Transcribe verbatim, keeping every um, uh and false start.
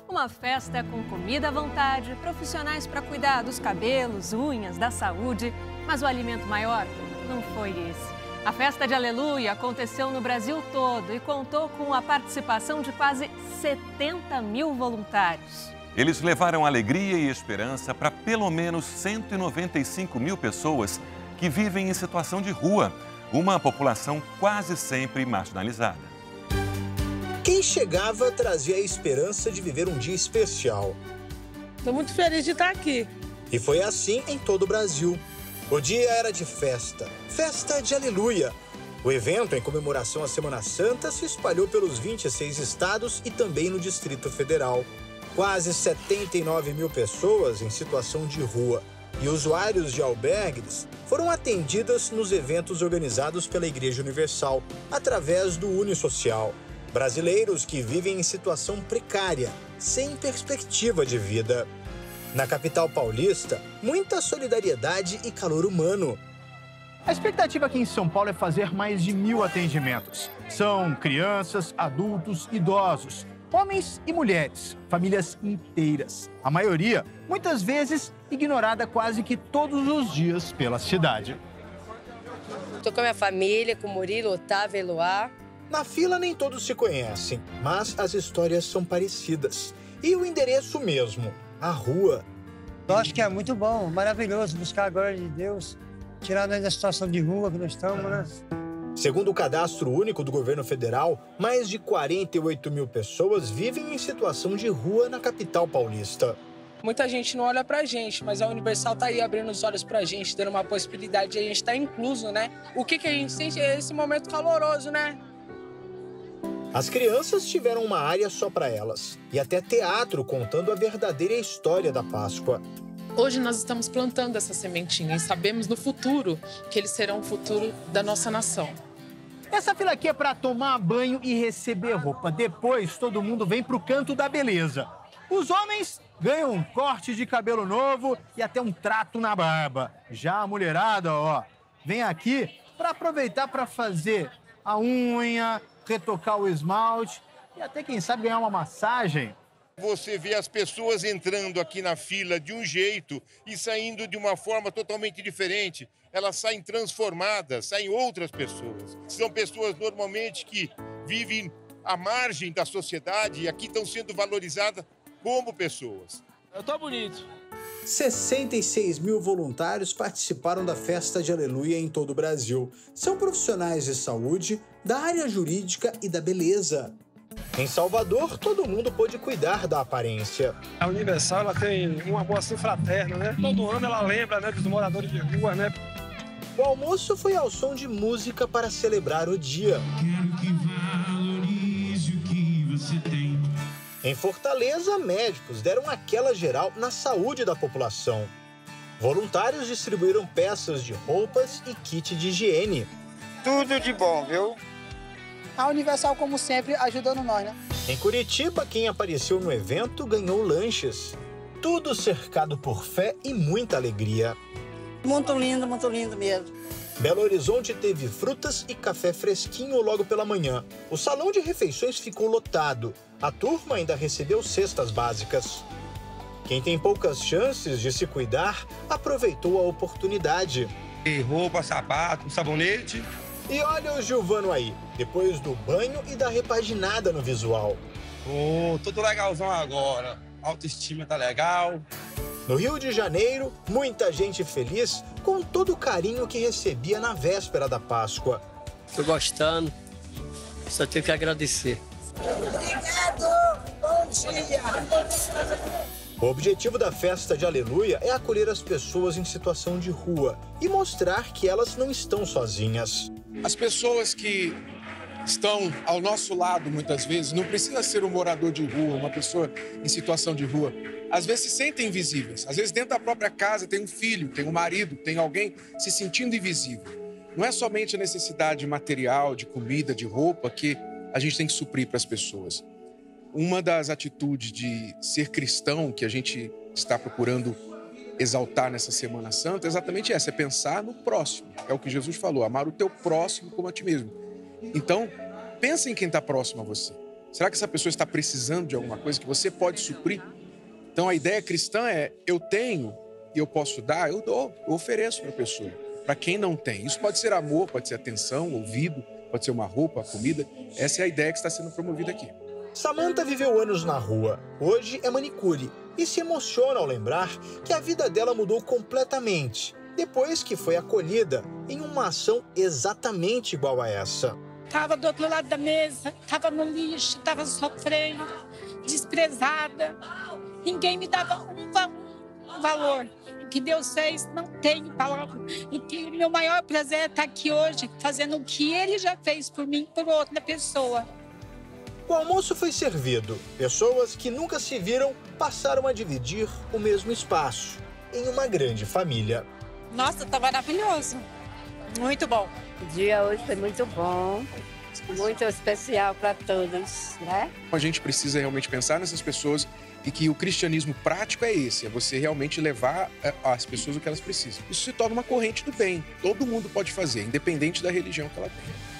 Uma festa com comida à vontade, profissionais para cuidar dos cabelos, unhas, da saúde. Mas o alimento maior não foi esse. A festa de Aleluia aconteceu no Brasil todo e contou com a participação de quase setenta mil voluntários. Eles levaram alegria e esperança para pelo menos cento e noventa e cinco mil pessoas que vivem em situação de rua, uma população quase sempre marginalizada. Quem chegava trazia a esperança de viver um dia especial. Estou muito feliz de estar aqui. E foi assim em todo o Brasil. O dia era de festa, festa de Aleluia. O evento, em comemoração à Semana Santa, se espalhou pelos vinte e seis estados e também no Distrito Federal. Quase setenta e nove mil pessoas em situação de rua e usuários de albergues foram atendidas nos eventos organizados pela Igreja Universal, através do Unisocial. Brasileiros que vivem em situação precária, sem perspectiva de vida. Na capital paulista, muita solidariedade e calor humano. A expectativa aqui em São Paulo é fazer mais de mil atendimentos. São crianças, adultos, idosos, homens e mulheres, famílias inteiras. A maioria, muitas vezes, ignorada quase que todos os dias pela cidade. Estou com a minha família, com o Murilo, Otávio, Eloá. Na fila nem todos se conhecem, mas as histórias são parecidas. E o endereço mesmo, a rua. Eu acho que é muito bom, maravilhoso buscar a glória de Deus, tirar nós da situação de rua que nós estamos, né? Segundo o Cadastro Único do Governo Federal, mais de quarenta e oito mil pessoas vivem em situação de rua na capital paulista. Muita gente não olha pra gente, mas a Universal tá aí abrindo os olhos pra gente, dando uma possibilidade de a gente estar incluso, né? O que, que a gente sente é esse momento caloroso, né? As crianças tiveram uma área só para elas e até teatro contando a verdadeira história da Páscoa. Hoje nós estamos plantando essa sementinha e sabemos no futuro que eles serão o futuro da nossa nação. Essa fila aqui é para tomar banho e receber roupa. Depois, todo mundo vem para o canto da beleza. Os homens ganham um corte de cabelo novo e até um trato na barba. Já a mulherada, ó, vem aqui para aproveitar para fazer a unha, retocar o esmalte e até, quem sabe, ganhar uma massagem. Você vê as pessoas entrando aqui na fila de um jeito e saindo de uma forma totalmente diferente. Elas saem transformadas, saem outras pessoas. São pessoas normalmente que vivem à margem da sociedade e aqui estão sendo valorizadas como pessoas. Eu tô bonito. sessenta e seis mil voluntários participaram da festa de Aleluia em todo o Brasil. São profissionais de saúde, da área jurídica e da beleza. Em Salvador, todo mundo pôde cuidar da aparência. A Universal ela tem uma boa ação fraterna, né? Todo ano ela lembra, né, dos moradores de rua, né? O almoço foi ao som de música para celebrar o dia. Quero que valorize o que você tem. Em Fortaleza, médicos deram aquela geral na saúde da população. Voluntários distribuíram peças de roupas e kit de higiene. Tudo de bom, viu? A Universal, como sempre, ajudando nós, né? Em Curitiba, quem apareceu no evento ganhou lanches. Tudo cercado por fé e muita alegria. Muito lindo, muito lindo mesmo. Belo Horizonte teve frutas e café fresquinho logo pela manhã. O salão de refeições ficou lotado. A turma ainda recebeu cestas básicas. Quem tem poucas chances de se cuidar, aproveitou a oportunidade. E roupa, sapato, sabonete. E olha o Gilvano aí, depois do banho e da repaginada no visual. Oh, tudo legalzão agora. A autoestima tá legal. No Rio de Janeiro, muita gente feliz com todo o carinho que recebia na véspera da Páscoa. Tô gostando, só tenho que agradecer. Obrigado, bom dia. O objetivo da festa de Aleluia é acolher as pessoas em situação de rua e mostrar que elas não estão sozinhas. As pessoas que estão ao nosso lado, muitas vezes, não precisa ser um morador de rua, uma pessoa em situação de rua. Às vezes se sentem invisíveis. Às vezes dentro da própria casa tem um filho, tem um marido, tem alguém se sentindo invisível. Não é somente a necessidade material, de comida, de roupa que a gente tem que suprir para as pessoas. Uma das atitudes de ser cristão que a gente está procurando exaltar nessa Semana Santa é exatamente essa, é pensar no próximo. É o que Jesus falou, amar o teu próximo como a ti mesmo. Então, pensa em quem está próximo a você. Será que essa pessoa está precisando de alguma coisa que você pode suprir? Então, a ideia cristã é, eu tenho e eu posso dar, eu dou, eu ofereço para a pessoa. Para quem não tem. Isso pode ser amor, pode ser atenção, ouvido, pode ser uma roupa, comida. Essa é a ideia que está sendo promovida aqui. Samantha viveu anos na rua. Hoje é manicure e se emociona ao lembrar que a vida dela mudou completamente depois que foi acolhida em uma ação exatamente igual a essa. Estava do outro lado da mesa, estava no lixo, estava sofrendo, desprezada. Ninguém me dava um, va um valor. O que Deus fez, não tenho palavra. E que meu maior prazer é estar aqui hoje, fazendo o que Ele já fez por mim, por outra pessoa. O almoço foi servido. Pessoas que nunca se viram passaram a dividir o mesmo espaço, em uma grande família. Nossa, tá maravilhoso. Muito bom. O dia hoje foi muito bom, muito especial para todos, né? A gente precisa realmente pensar nessas pessoas e que o cristianismo prático é esse, é você realmente levar às pessoas o que elas precisam. Isso se torna uma corrente do bem. Todo mundo pode fazer, independente da religião que ela tenha.